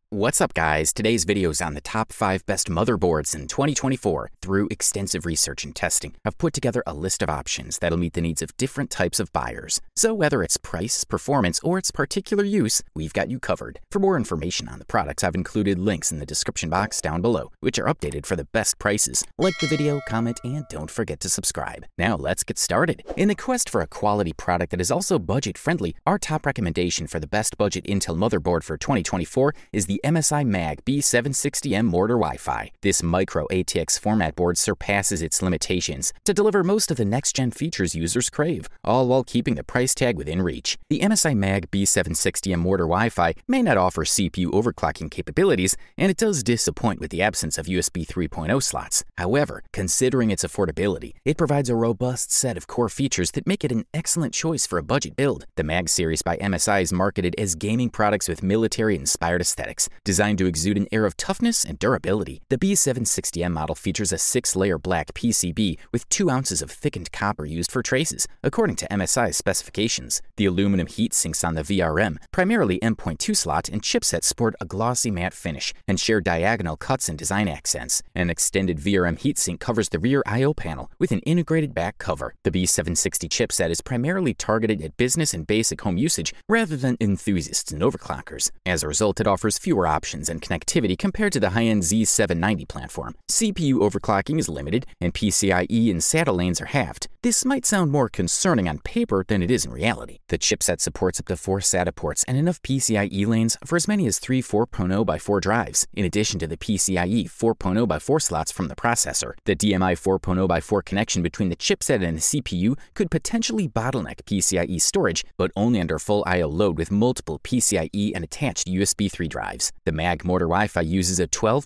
What's up guys, today's video is on the top 5 best motherboards in 2024. Through extensive research and testing, I've put together a list of options that'll meet the needs of different types of buyers. So whether it's price, performance, or its particular use, we've got you covered. For more information on the products, I've included links in the description box down below, which are updated for the best prices. Like the video, comment, and don't forget to subscribe. Now let's get started. In the quest for a quality product that is also budget-friendly, our top recommendation for the best budget Intel motherboard for 2024 is the MSI Mag B760M Mortar Wi-Fi. This micro ATX format board surpasses its limitations to deliver most of the next-gen features users crave, all while keeping the price tag within reach. The MSI Mag B760M Mortar Wi-Fi may not offer CPU overclocking capabilities, and it does disappoint with the absence of USB 3.0 slots. However, considering its affordability, it provides a robust set of core features that make it an excellent choice for a budget build. The Mag series by MSI is marketed as gaming products with military-inspired aesthetics, designed to exude an air of toughness and durability. The B760M model features a 6-layer black PCB with 2 ounces of thickened copper used for traces, according to MSI's specifications. The aluminum heat sinks on the VRM, primarily M.2 slot, and chipset sport a glossy matte finish and share diagonal cuts and design accents. An extended VRM heatsink covers the rear I/O panel with an integrated back cover. The B760 chipset is primarily targeted at business and basic home usage rather than enthusiasts and overclockers. As a result, it offers fewer options and connectivity compared to the high-end Z790 platform. CPU overclocking is limited, and PCIe and SATA lanes are halved. This might sound more concerning on paper than it is in reality. The chipset supports up to 4 SATA ports and enough PCIe lanes for as many as 3 4.0x4 drives, in addition to the PCIe 4.0x4 slots from the processor. The DMI 4.0x4 connection between the chipset and the CPU could potentially bottleneck PCIe storage, but only under full I/O load with multiple PCIe and attached USB 3 drives. The Mag Mortar Wi-Fi uses a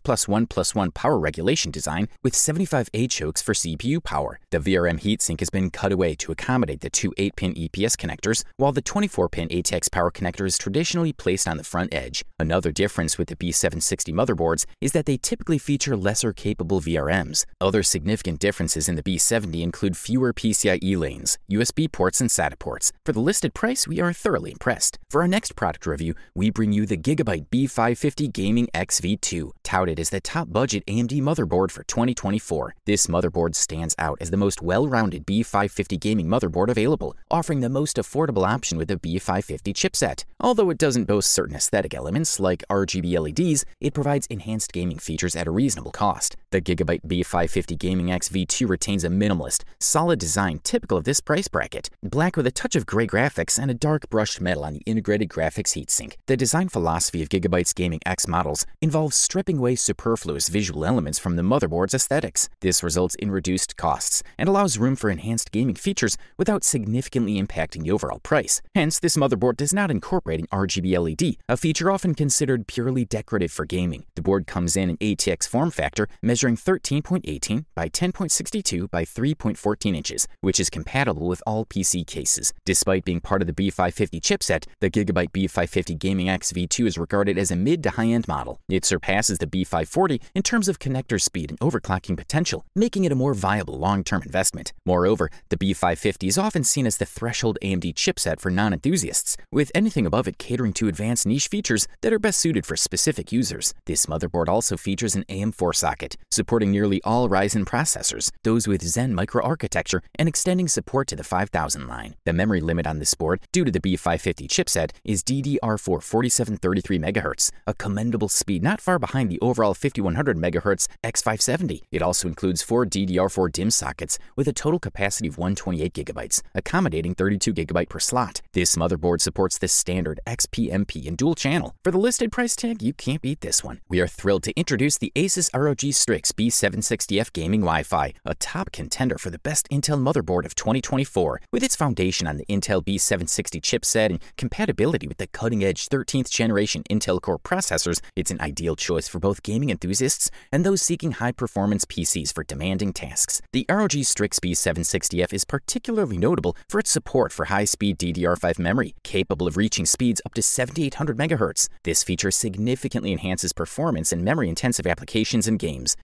12+1+1 power regulation design with 75A chokes for CPU power. The VRM heatsink has been cut away to accommodate the 2 8-pin EPS connectors, while the 24-pin ATX power connector is traditionally placed on the front edge. Another difference with the B760 motherboards is that they typically feature lesser capable VRMs. Other significant differences in the B70 include fewer PCIe lanes, USB ports, and SATA ports. For the listed price, we are thoroughly impressed. For our next product review, we bring you the Gigabyte B550 Gaming XV2, touted as the top budget AMD motherboard for 2024. This motherboard stands out as the most well-rounded B550 gaming motherboard available, offering the most affordable option with the B550 chipset. Although it doesn't boast certain aesthetic elements like RGB LEDs, it provides enhanced gaming features at a reasonable cost. The Gigabyte B550 Gaming XV2 retains a minimalist, solid design typical of this price bracket, black with a touch of gray graphics and a dark brushed metal on the integrated graphics heatsink. The design philosophy of Gigabyte's Gaming X models involves stripping away superfluous visual elements from the motherboard's aesthetics. This results in reduced costs and allows room for enhanced gaming features without significantly impacting the overall price. Hence, this motherboard does not incorporate an RGB LED, a feature often considered purely decorative for gaming. The board comes in an ATX form factor measuring 13.18 by 10.62 by 3.14 inches, which is compatible with all PC cases. Despite being part of the B550 chipset, the Gigabyte B550 Gaming XV2 is regarded as a mid to high-end model. It surpasses the B540 in terms of connector speed and overclocking potential, making it a more viable long-term investment. Moreover, the B550 is often seen as the threshold AMD chipset for non-enthusiasts, with anything above it catering to advanced niche features that are best suited for specific users. This motherboard also features an AM4 socket, supporting nearly all Ryzen processors, those with Zen microarchitecture, and extending support to the 5000 line. The memory limit on this board, due to the B550 chipset, is DDR4 4733 MHz, a commendable speed not far behind the overall 5100 MHz X570. It also includes 4 DDR4 DIMM sockets with a total capacity of 128 GB, accommodating 32 GB per slot. This motherboard supports the standard XP-MP and dual channel. For the listed price tag, you can't beat this one. We are thrilled to introduce the Asus ROG Strix B760F Gaming Wi-Fi, a top contender for the best Intel motherboard of 2024. With its foundation on the Intel B760 chipset and compatibility with the cutting-edge 13th generation Intel Core processors, it's an ideal choice for both gaming enthusiasts and those seeking high-performance PCs for demanding tasks. The ROG Strix B760F is particularly notable for its support for high-speed DDR5 memory, capable of reaching speeds up to 7800 MHz. This feature significantly enhances performance in memory-intensive applications and games,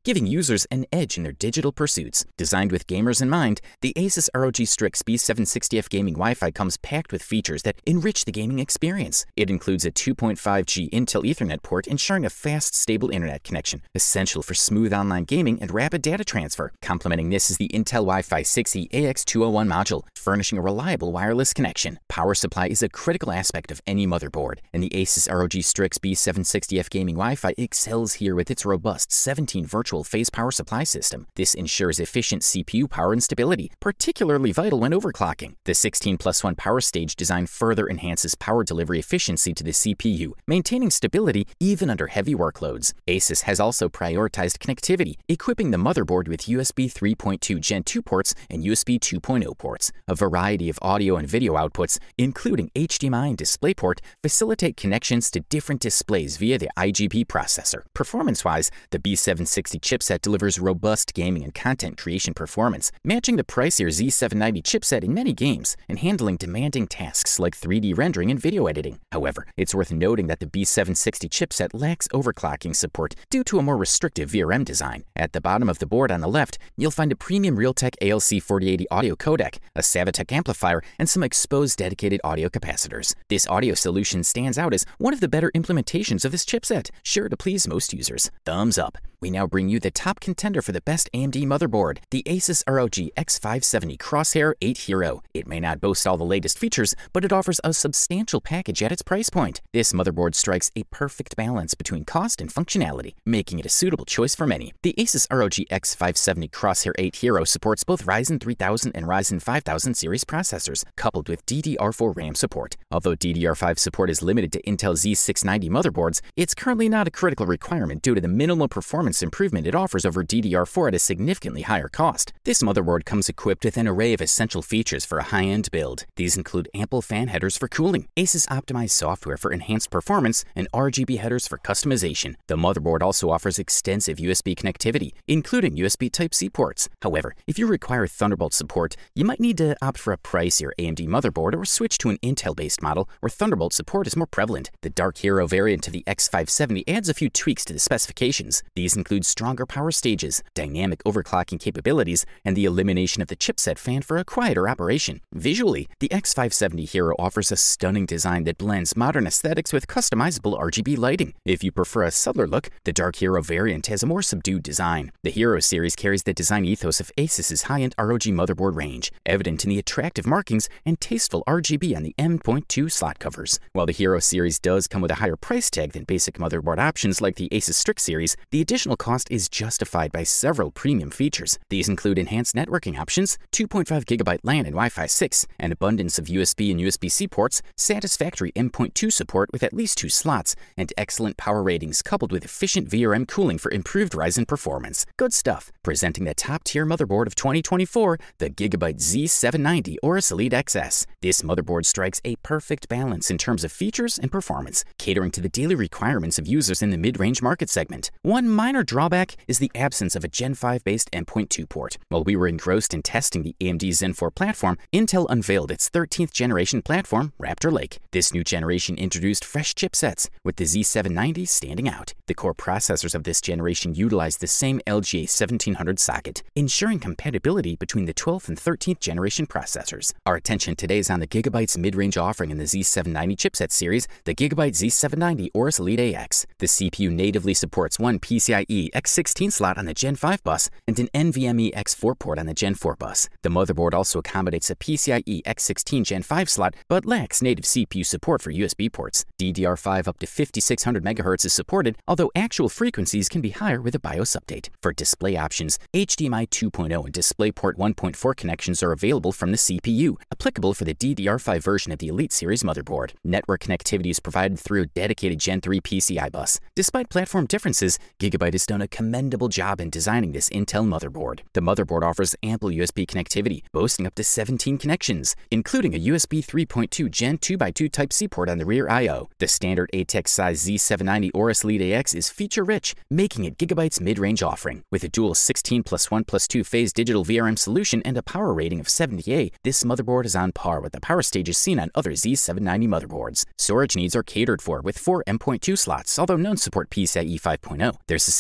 giving users an edge in their digital pursuits. Designed with gamers in mind, the Asus ROG Strix B760F gaming Wi-Fi comes packed with features that enrich the gaming experience. It includes a 2.5G Intel Ethernet port, ensuring a fast, stable internet connection, essential for smooth online gaming and rapid data transfer. Complementing this is the Intel Wi-Fi 6E AX201 module, furnishing a reliable wireless connection. Power supply is a critical aspect of any motherboard, and the Asus ROG Strix B760F gaming Wi-Fi excels here with its robust 17 virtual phase power supply system. This ensures efficient CPU power and stability, particularly vital when overclocking. The 16+1 power stage design further enhances power delivery efficiency to the CPU, maintaining stability even under heavy workloads. Asus has also prioritized connectivity, equipping the motherboard with USB 3.2 Gen 2 ports and USB 2.0 ports. A variety of audio and video outputs, including HDMI and DisplayPort, facilitate connections to different displays via the IGP processor. Performance-wise, the B760 chipset delivers robust gaming and content creation performance, matching the pricier Z790 chipset in many games and handling demanding tasks like 3D rendering and video editing. However, it's worth noting that the B760 chipset lacks overclocking support due to a more restrictive VRM design. At the bottom of the board on the left, you'll find a premium Realtek ALC4080 audio codec, a Savitech amplifier, and some exposed dedicated audio capacitors. This audio solution stands out as one of the better implementations of this chipset, sure to please most users. Thumbs up. We now bring you the top contender for the best AMD motherboard, the Asus ROG X570 Crosshair 8 Hero. It may not boast all the latest features, but it offers a substantial package at its price point. This motherboard strikes a perfect balance between cost and functionality, making it a suitable choice for many. The Asus ROG X570 Crosshair 8 Hero supports both Ryzen 3000 and Ryzen 5000 series processors, coupled with DDR4 RAM support. Although DDR5 support is limited to Intel Z690 motherboards, it's currently not a critical requirement due to the minimal performance improvement it offers over DDR4 at a significantly higher cost. This motherboard comes equipped with an array of essential features for a high-end build. These include ample fan headers for cooling, Asus optimized software for enhanced performance, and RGB headers for customization. The motherboard also offers extensive USB connectivity, including USB Type-C ports. However, if you require Thunderbolt support, you might need to opt for a pricier AMD motherboard or switch to an Intel-based model where Thunderbolt support is more prevalent. The Dark Hero variant of the X570 adds a few tweaks to the specifications. These include stronger power stages, dynamic overclocking capabilities, and the elimination of the chipset fan for a quieter operation. Visually, the X570 Hero offers a stunning design that blends modern aesthetics with customizable RGB lighting. If you prefer a subtler look, the Dark Hero variant has a more subdued design. The Hero series carries the design ethos of Asus's high-end ROG motherboard range, evident in the attractive markings and tasteful RGB on the M.2 slot covers. While the Hero series does come with a higher price tag than basic motherboard options like the Asus Strix series, the additional cost is justified by several premium features. These include enhanced networking options, 2.5 GB LAN and Wi-Fi 6, an abundance of USB and USB-C ports, satisfactory M.2 support with at least 2 slots, and excellent power ratings coupled with efficient VRM cooling for improved Ryzen performance. Good stuff. Presenting the top-tier motherboard of 2024, the Gigabyte Z790 Aorus Elite XS. This motherboard strikes a perfect balance in terms of features and performance, catering to the daily requirements of users in the mid-range market segment. One minor drawback is the absence of a Gen 5-based M.2 port. While we were engrossed in testing the AMD Zen 4 platform, Intel unveiled its 13th generation platform, Raptor Lake. This new generation introduced fresh chipsets, with the Z790 standing out. The core processors of this generation utilize the same LGA 1700 socket, ensuring compatibility between the 12th and 13th generation processors. Our attention today is on the Gigabyte's mid-range offering in the Z790 chipset series, the Gigabyte Z790 Aorus Elite AX. The CPU natively supports one PCIe X16 slot on the Gen 5 bus and an NVMe X4 port on the Gen 4 bus. The motherboard also accommodates a PCIe X16 Gen 5 slot, but lacks native CPU support for USB ports. DDR5 up to 5600 MHz is supported, although actual frequencies can be higher with a BIOS update. For display options, HDMI 2.0 and DisplayPort 1.4 connections are available from the CPU, applicable for the DDR5 version of the Elite series motherboard. Network connectivity is provided through a dedicated Gen 3 PCI bus. Despite platform differences, Gigabyte has done a commendable job in designing this Intel motherboard. The motherboard offers ample USB connectivity, boasting up to 17 connections, including a USB 3.2 Gen 2x2 Type-C port on the rear I/O. The standard ATEX-size Z790 Aorus Elite AX is feature-rich, making it Gigabyte's mid-range offering. With a dual 16+1+2 phase digital VRM solution and a power rating of 70A, this motherboard is on par with the power stages seen on other Z790 motherboards. Storage needs are catered for with 4 M.2 slots, although none support PCIe 5.0. There's a single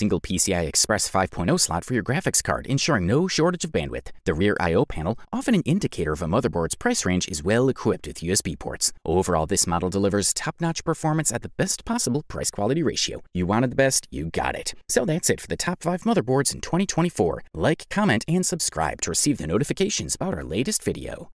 single PCI Express 5.0 slot for your graphics card, ensuring no shortage of bandwidth. The rear I/O panel, often an indicator of a motherboard's price range, is well equipped with USB ports. Overall, this model delivers top-notch performance at the best possible price-quality ratio. You wanted the best, you got it. So that's it for the top 5 motherboards in 2024. Like, comment, and subscribe to receive the notifications about our latest video.